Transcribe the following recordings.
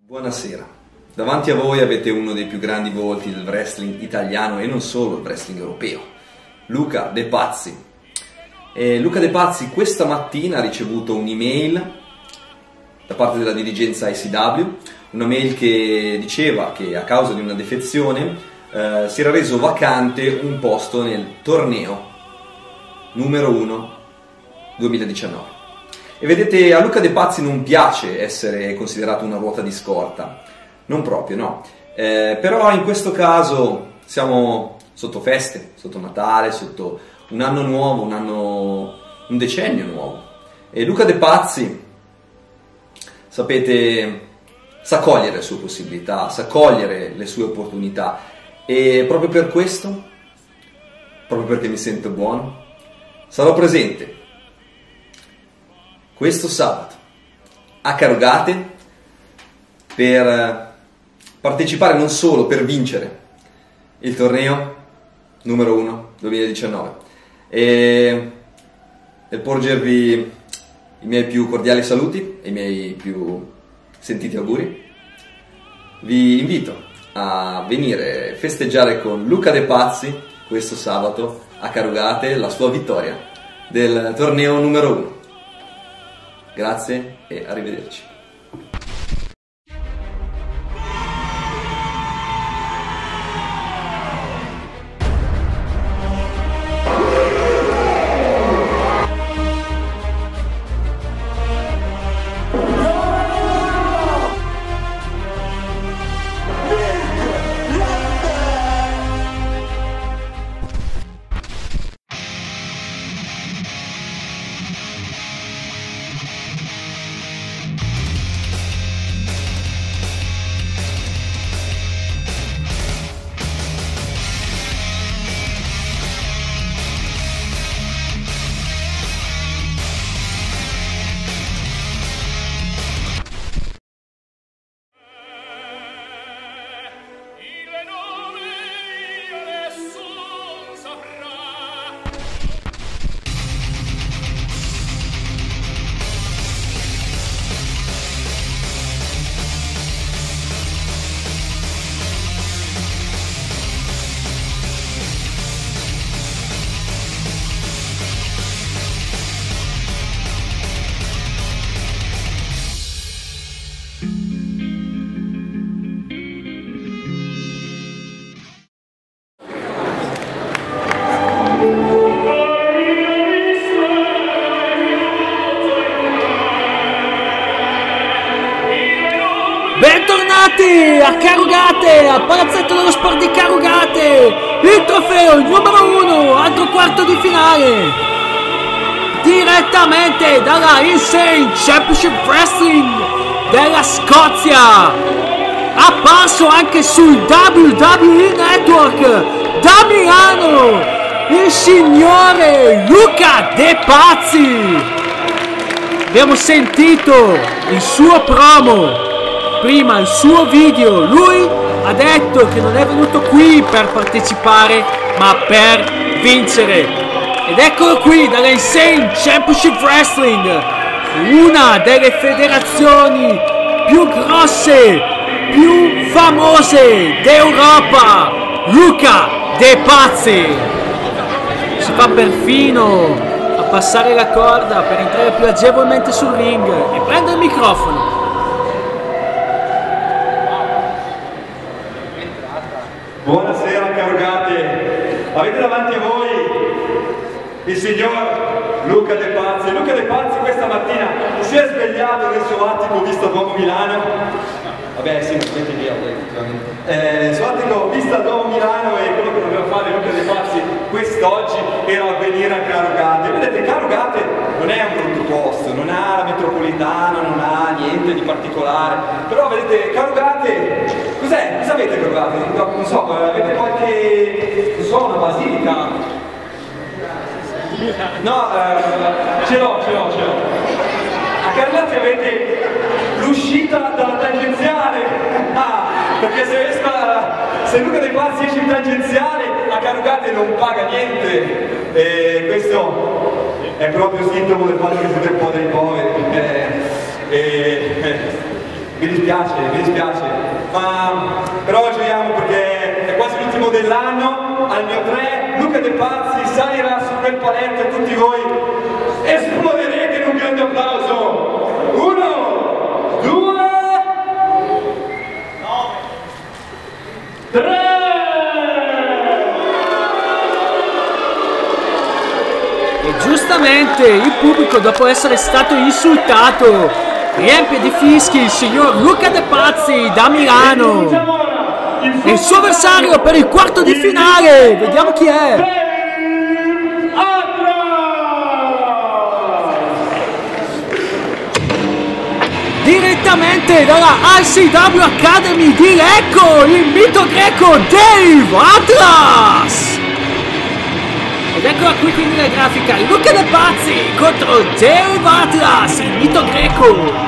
Buonasera, davanti a voi avete uno dei più grandi volti del wrestling italiano e non solo il wrestling europeo, Luca De Pazzi. E Luca De Pazzi questa mattina ha ricevuto un'email da parte della dirigenza ICW, una mail che diceva che a causa di una defezione si era reso vacante un posto nel torneo numero 1 2019. E vedete, a Luca De Pazzi non piace essere considerato una ruota di scorta, non proprio, no. Però in questo caso siamo sotto feste, sotto Natale, sotto un anno nuovo, un decennio nuovo. E Luca De Pazzi, sapete, sa cogliere le sue possibilità, sa cogliere le sue opportunità. E proprio per questo, proprio perché mi sento buono, sarò presente questo sabato a Carugate per partecipare, non solo per vincere il torneo numero 1 2019 e porgervi i miei più cordiali saluti e i miei più sentiti auguri. Vi invito a venire a festeggiare con Luca De Pazzi questo sabato a Carugate la sua vittoria del torneo numero 1. Grazie e arrivederci. Bentornati a Carugate, al palazzetto dello sport di Carugate, il trofeo, il numero 1, altro quarto di finale, direttamente dalla Insane Championship Wrestling della Scozia, apparso anche sul WWE Network, da Milano, il signore Luca De Pazzi. Abbiamo sentito il suo promo, prima il suo video. Lui ha detto che non è venuto qui per partecipare ma per vincere, ed eccolo qui dalla Insane Championship Wrestling, una delle federazioni più grosse, più famose d'Europa, Luca De Pazzi. Si fa perfino a passare la corda per entrare più agevolmente sul ring e prende il microfono. Buonasera Carugate, avete davanti a voi il signor Luca De Pazzi. Luca De Pazzi questa mattina si è svegliato nel suo attico Vista Duomo Milano. Vabbè sì, metti via effettivamente. Il suo attico Vista Duomo Milano, e quello che doveva fare Luca De Pazzi quest'oggi era venire a Carugate. Vedete, Carugate non è un brutto posto, non ha la metropolitana, non ha niente di particolare, però vedete, Carugate, cos'è? Cosa avete Carugate? Non so, avete qualche, non so, una basilica? No, ce l'ho. A Carugate avete l'uscita dalla tangenziale. Perché se Luca De Pazzi esce in tangenziale a Carugate non paga niente, e questo è proprio sintomo del fatto che siete un po' dei poveri. mi dispiace, ma però gioiamo perché è quasi l'ultimo dell'anno. Al mio 3 Luca De Pazzi salirà su quel paletto e tutti voi esploderete in un grande applauso. 1, 2, 3. E giustamente il pubblico, dopo essere stato insultato, riempie di fischi il signor Luca De Pazzi da Milano. E il suo avversario per il quarto di finale, vediamo chi è. Direttamente dalla ICW Academy di Lecco, il mito greco Dave Atlas. Ed eccola qui quindi la grafica, Luca De Pazzi contro Dave Atlas, il mito greco.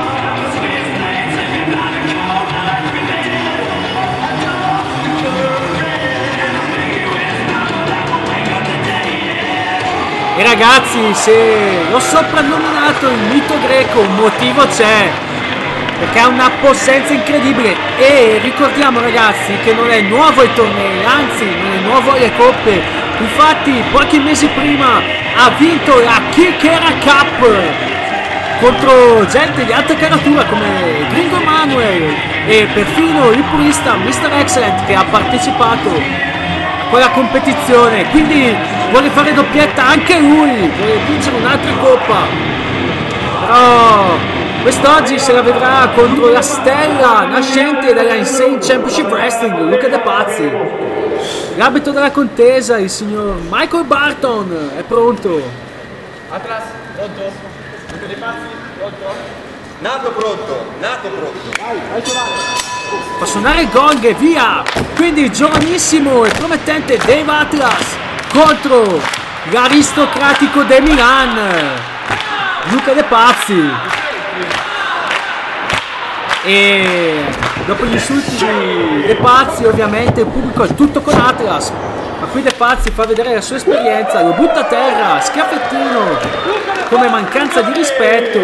E ragazzi, se l'ho soprannominato il mito greco, un motivo c'è, perché ha una possenza incredibile. E ricordiamo ragazzi che non è nuovo ai tornei, anzi non è nuovo alle coppe. Infatti pochi mesi prima ha vinto la Kirkera Cup contro gente di alta caratura come Gringo Manuel e perfino il purista Mr. Excellent, che ha partecipato a quella competizione, quindi vuole fare doppietta anche lui, vuole vincere un'altra coppa. Però quest'oggi se la vedrà contro la stella nascente della Insane Championship Wrestling, Luca De Pazzi. L'arbitro della contesa, il signor Michael Barton, è pronto. Atlas, pronto? Luca De Pazzi, pronto? Nato pronto. Vai suonare. Fa suonare il gong e via. Quindi il giovanissimo e promettente Dave Atlas contro l'aristocratico De Milan, Luca De Pazzi. E dopo gli insulti di De Pazzi ovviamente il pubblico è tutto con Atlas, ma qui De Pazzi fa vedere la sua esperienza, lo butta a terra, schiaffettino, come mancanza di rispetto.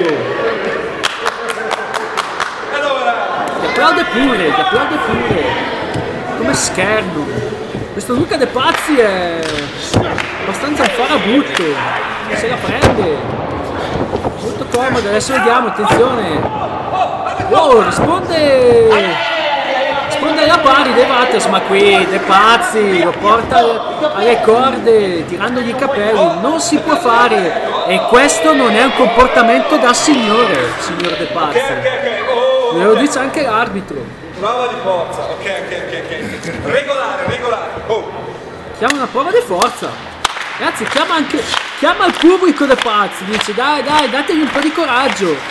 Ti applaude pure, come scherno. Questo Luca De Pazzi è abbastanza un farabutto, se la prende, molto comodo. Adesso vediamo, attenzione. Wow, risponde alla pari De Atlas, ma qui De Pazzi lo porta alle corde tirandogli i capelli, non si può fare, e questo non è un comportamento da signor De Pazzi. Me lo dice anche l'arbitro. Prova di forza, ok. Regolare. Oh. Chiama una prova di forza. Ragazzi, chiama il pubblico De Pazzi, dice dai, dategli un po' di coraggio.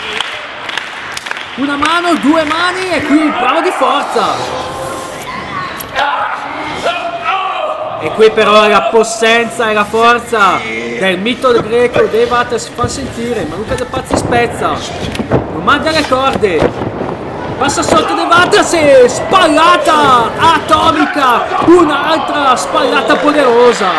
Una mano, due mani e qui prova di forza. E qui però la possenza e la forza del mito greco Dave Atlas si fa sentire, ma Luca De Pazzi spezza, lo manda alle corde, passa sotto Dave Atlas e spallata atomica, un'altra spallata poderosa.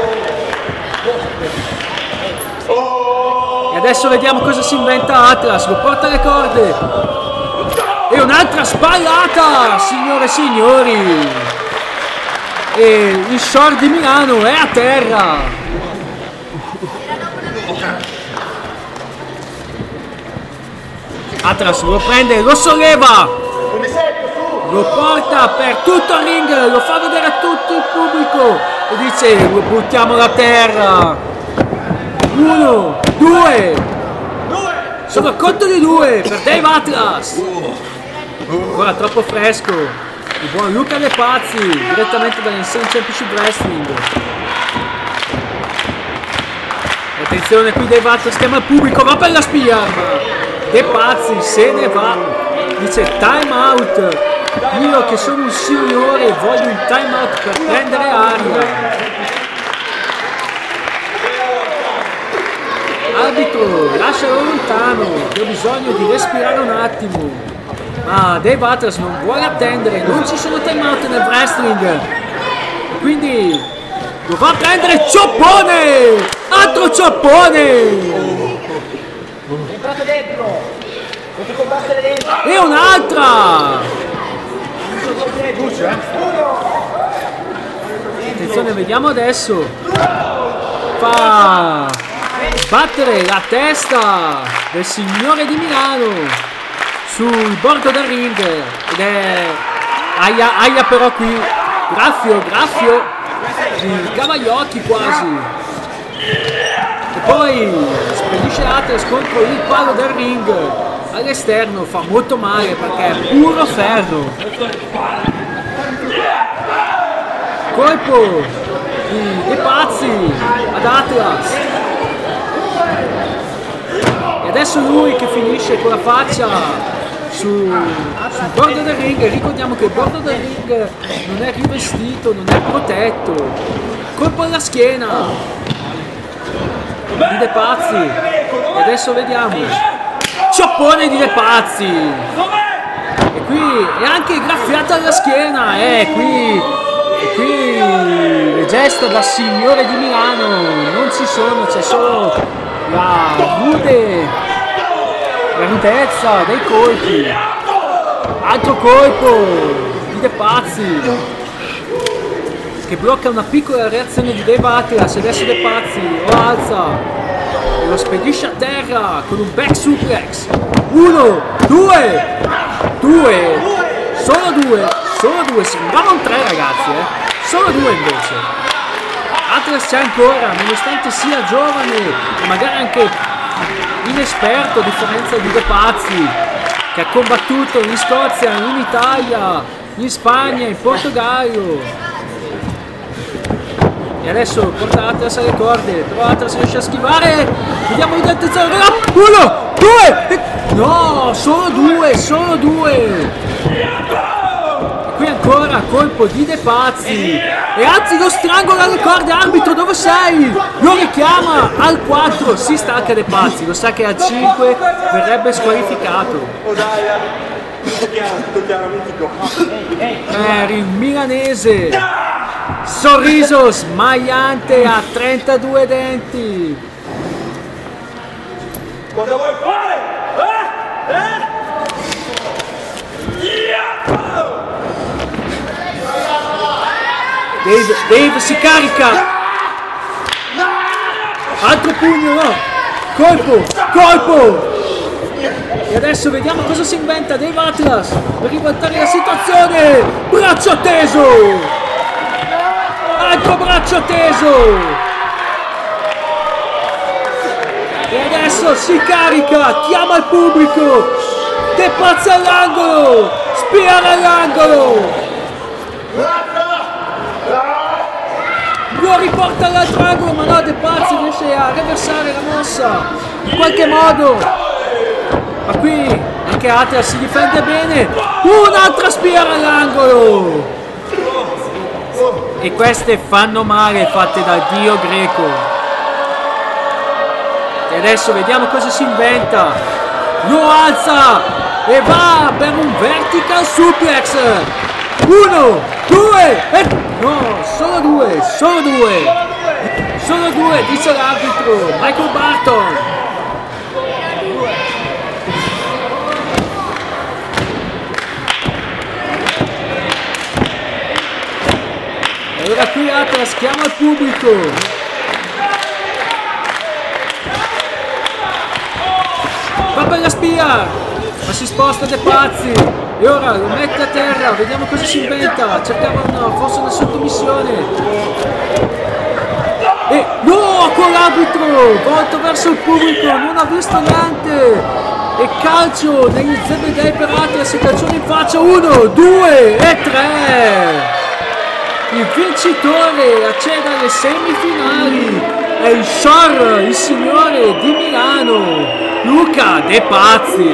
E adesso vediamo cosa si inventa Atlas, lo porta alle corde e un'altra spallata, signore e signori, e il short di Milano è a terra. Atlas lo prende, lo solleva, lo porta per tutto il ring, lo fa vedere a tutto il pubblico e dice lo buttiamo a terra. 1, 2, sono a conto di 2 per Dave Atlas. Ancora troppo fresco il buon Luca De Pazzi direttamente dall'Insane Championship Wrestling. Attenzione, qui Dave Atlas chiama il pubblico, va per la spia, De Pazzi se ne va, dice time out, io che sono un signore voglio un time out per prendere aria. Arbitro, lascialo lontano, che ho bisogno di respirare un attimo. Ma Dave Atlas non vuole attendere, non ci sono time out nel wrestling, quindi lo va a prendere, cioppone, altro cioppone. E un'altra! Attenzione, vediamo adesso. Fa battere la testa del signore di Milano sul bordo del ring. Ed è aia però qui. Graffio di Cavagliocchi quasi. E poi spedisce Atlas contro il palo del ring all'esterno, fa molto male perché è puro ferro. Colpo di De Pazzi ad Atlas. E adesso lui che finisce con la faccia sul bordo del ring. Ricordiamo che il bordo del ring non è rivestito, non è protetto. Colpo alla schiena di De Pazzi. E adesso vediamo cioppone di De Pazzi. E qui è anche graffiata alla schiena. Qui le gesta da signore di Milano non ci sono, c'è solo la rudezza dei colpi. Altro colpo di De Pazzi che blocca una piccola reazione di Dave Atlas. Adesso De Pazzi lo alza e lo spedisce a terra con un back suplex. 1, 2, solo due, sembrava un 3 ragazzi, solo 2 invece. Atlas c'è ancora, nonostante sia giovane e magari anche inesperto a differenza di De Pazzi, che ha combattuto in Scozia, in Italia, in Spagna, in Portogallo. E adesso porta Atlas alle corde, però Atlas riesce a schivare. Vediamo di attenzione. 1, 2, no, solo due. E qui ancora colpo di De Pazzi. E anzi lo strangola alle corde. Arbitro, dove sei? Lo richiama al 4. Si stacca De Pazzi, lo sa che al 5 verrebbe squalificato. Per il milanese. Sorriso smagliante a 32 denti. Cosa vuoi fare? Dave si carica. Altro pugno, no. Colpo. E adesso vediamo cosa si inventa Dave Atlas per ribaltare la situazione. Braccio teso. Altro braccio teso. E adesso si carica, chiama il pubblico. De Pazzi all'angolo, spia all'angolo. Lo riporta all'altro angolo, ma no, De Pazzi riesce a reversare la mossa in qualche modo. Ma qui anche Atlas si difende bene. Un'altra spia all'angolo. E queste fanno male, fatte dal dio greco. E adesso vediamo cosa si inventa. Lo alza e va per un vertical suplex. 1, 2 e... no, solo due, dice l'arbitro Michael Barton. Allora qui Atlas chiama il pubblico. Va per la spia, ma si sposta De Pazzi e ora lo mette a terra. Vediamo cosa si inventa. Cercavano forse una sottomissione. E no, con l'arbitro volto verso il pubblico, non ha visto niente. E calcio negli zebedei per Atlas, calcione in faccia. 1, 2 e 3. Il vincitore accede alle semifinali è il Shore, il signore di Milano, Luca De Pazzi.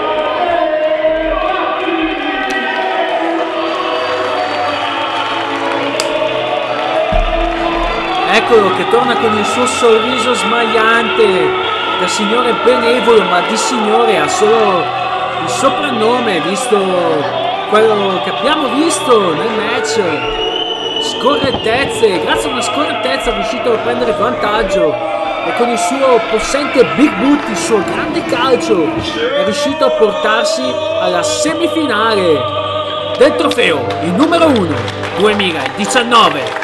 Eccolo che torna con il suo sorriso smagliante da signore benevolo, ma di signore ha solo il soprannome, visto quello che abbiamo visto nel match. Scorrettezze, grazie a una scorrettezza è riuscito a prendere vantaggio e con il suo possente Big Boot, il suo grande calcio, è riuscito a portarsi alla semifinale del trofeo, il numero 1 2019.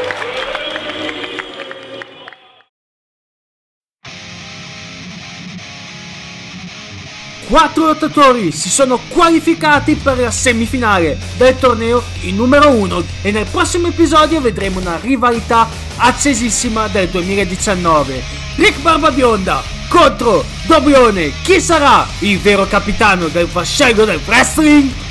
4 lottatori si sono qualificati per la semifinale del torneo il numero 1 e nel prossimo episodio vedremo una rivalità accesissima del 2019. Rick Barbabionda contro Dobrione. Chi sarà il vero capitano del vascello del wrestling?